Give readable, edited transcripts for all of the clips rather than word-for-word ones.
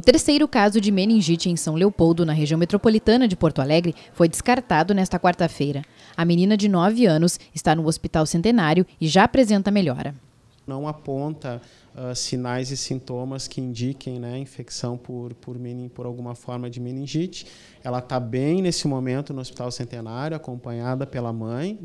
terceiro caso de meningite em São Leopoldo, na região metropolitana de Porto Alegre, foi descartado nesta quarta-feira. A menina de 9 anos está no Hospital Centenário e já apresenta melhora. Não aponta sinais e sintomas que indiquem, infecção por alguma forma de meningite. Ela está bem nesse momento no Hospital Centenário, acompanhada pela mãe.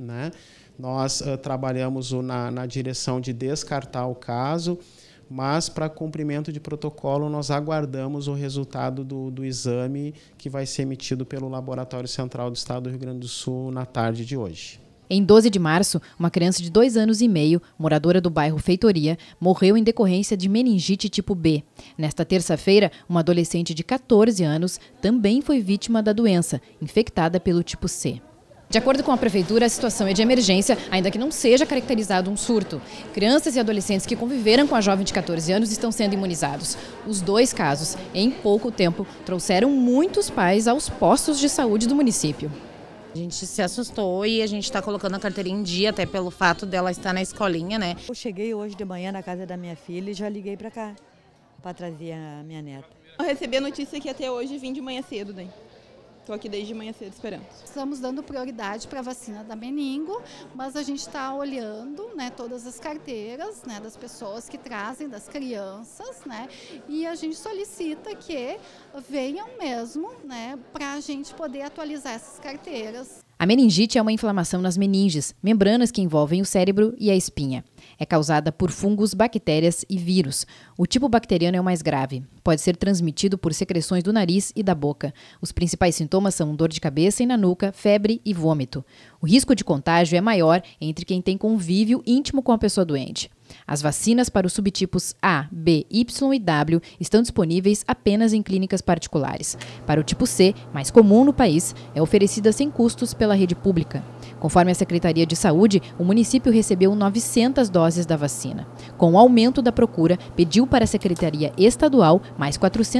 Nós trabalhamos na direção de descartar o caso, mas para cumprimento de protocolo nós aguardamos o resultado do exame que vai ser emitido pelo Laboratório Central do Estado do Rio Grande do Sul na tarde de hoje. Em 12 de março, uma criança de 2 anos e meio, moradora do bairro Feitoria, morreu em decorrência de meningite tipo B. Nesta terça-feira, uma adolescente de 14 anos também foi vítima da doença, infectada pelo tipo C. De acordo com a Prefeitura, a situação é de emergência, ainda que não seja caracterizado um surto. Crianças e adolescentes que conviveram com a jovem de 14 anos estão sendo imunizados. Os 2 casos, em pouco tempo, trouxeram muitos pais aos postos de saúde do município. A gente se assustou e a gente está colocando a carteirinha em dia, até pelo fato dela estar na escolinha, Eu cheguei hoje de manhã na casa da minha filha e já liguei para cá, para trazer a minha neta. Eu recebi a notícia que até hoje vim de manhã cedo, daí. Estou aqui desde manhã cedo esperando. Estamos dando prioridade para a vacina da meningo, mas a gente está olhando todas as carteiras das pessoas que trazem, das crianças, e a gente solicita que venham mesmo para a gente poder atualizar essas carteiras. A meningite é uma inflamação nas meninges, membranas que envolvem o cérebro e a espinha. É causada por fungos, bactérias e vírus. O tipo bacteriano é o mais grave. Pode ser transmitido por secreções do nariz e da boca. Os principais sintomas são dor de cabeça e na nuca, febre e vômito. O risco de contágio é maior entre quem tem convívio íntimo com a pessoa doente. As vacinas para os subtipos A, B, Y e W estão disponíveis apenas em clínicas particulares. Para o tipo C, mais comum no país, é oferecida sem custos pela rede pública. Conforme a Secretaria de Saúde, o município recebeu 900 doses da vacina. Com o aumento da procura, pediu para a Secretaria Estadual mais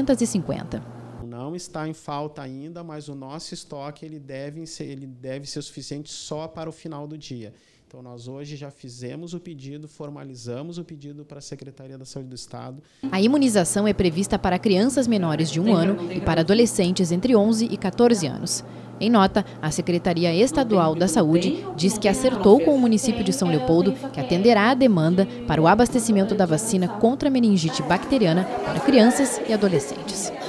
450. Não está em falta ainda, mas o nosso estoque ele deve ser suficiente só para o final do dia. Então, nós hoje já fizemos o pedido, formalizamos o pedido para a Secretaria da Saúde do Estado. A imunização é prevista para crianças menores de 1 ano e para adolescentes entre 11 e 14 anos. Em nota, a Secretaria Estadual da Saúde diz que acertou com o município de São Leopoldo que atenderá a demanda para o abastecimento da vacina contra a meningite bacteriana para crianças e adolescentes.